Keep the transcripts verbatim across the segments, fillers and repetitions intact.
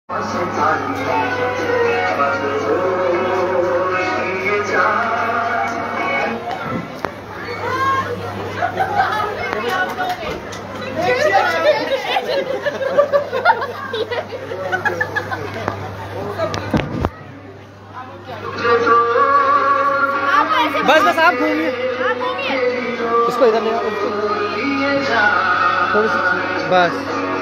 बस बस आप घूमिए, इसको इधर ले आओ थोड़ी सी बस।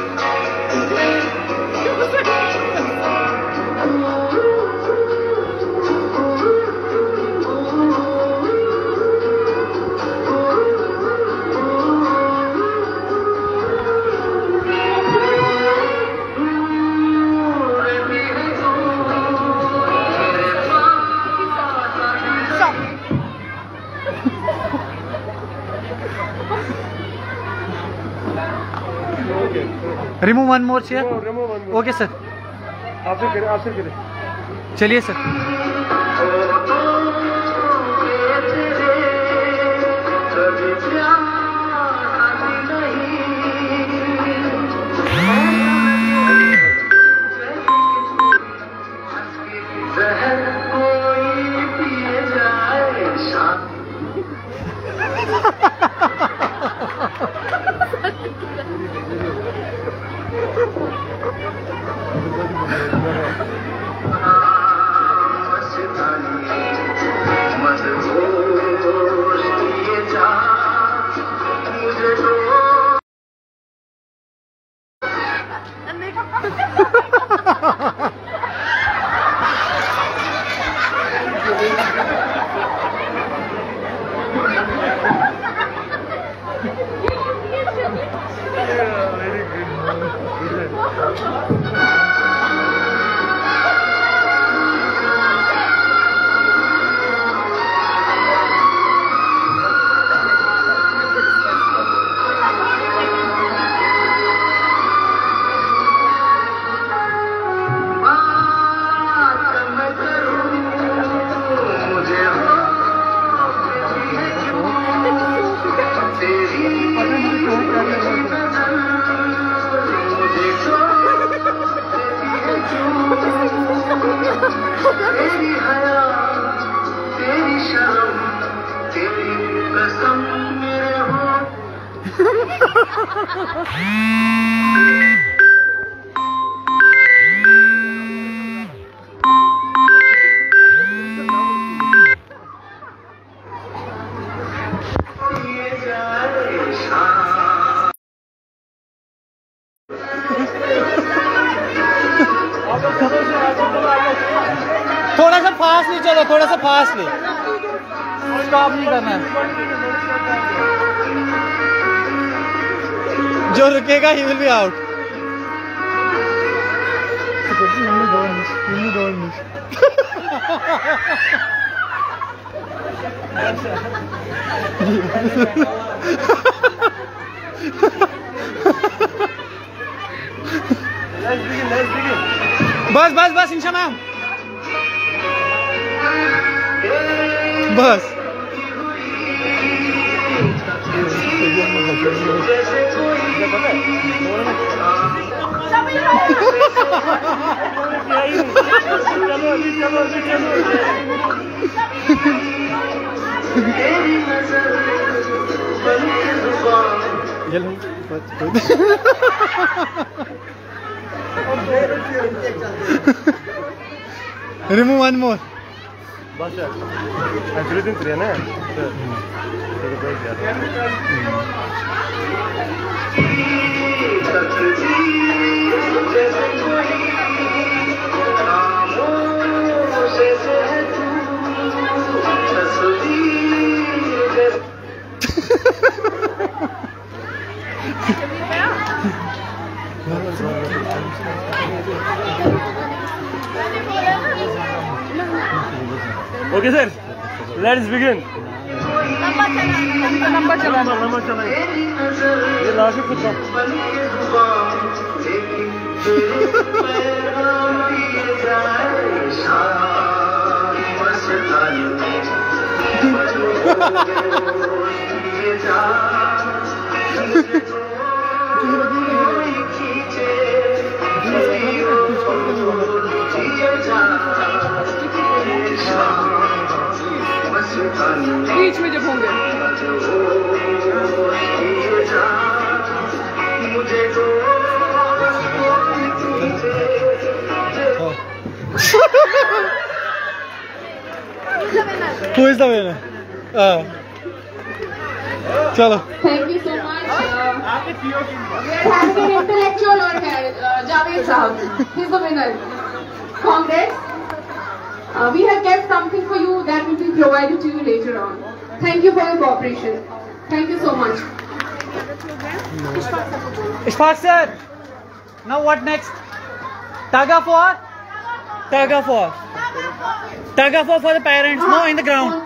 Remove one more chair. Remove one more. Okay sir. आप फिर करें, आप फिर करें। चलिए सर। थोड़ा सा फास्ट नहीं, चलो थोड़ा सा फास्ट नहीं, स्टॉप नहीं करना है। जो रुकेगा ही विल बी आउट। बस बस बस इंशा मैम बस। Remove one more. बस यार, एक्चुअली दिन त्रिया ना, okay sir, let's begin. Number चला नंबर चला ये लास्ट खुद का बीच में जब होंगे Who is the winner? Uh, चलो. Thank you so much. Uh, we are having an intellectual on here, uh, Javed Sahab. He's the winner. Congrats. Uh, we have kept something for you that will be provided to you later on. Thank you for your cooperation. Thank you so much. Ishfaq sir. Now what next? Tug of war? Tug of war. Tug of war for the parents. No, in the ground.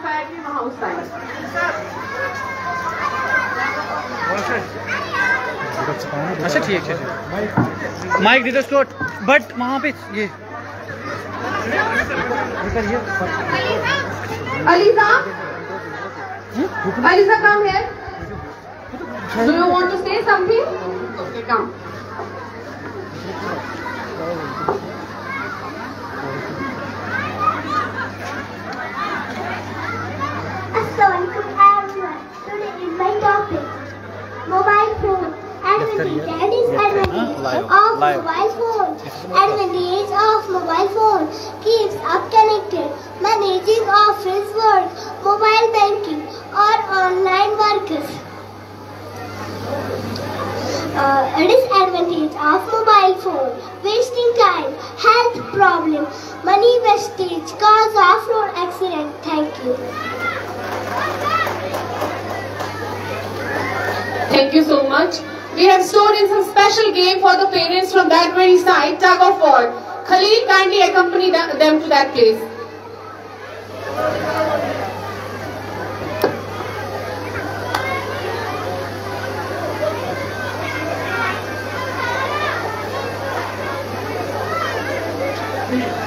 अच्छा ठीक है mic दे दो Scott but वहाँ पे ये Aliza, Aliza, come here. Do you want to say something? Okay, come. Assalamualaikum everyone. Today is my topic. Mobile phone. Advantage and disadvantage of mobile phone. Advantage of mobile phone keeps up connected, managing office work, mobile banking or online works. Uh, disadvantage of mobile phone: wasting time, health problem, money wastage, cause of road accident. Thank you. Thank you so much. We have stored in some special game for the parents from that very side, tug of war. Khalil, kindly accompany them to that place. Thank you.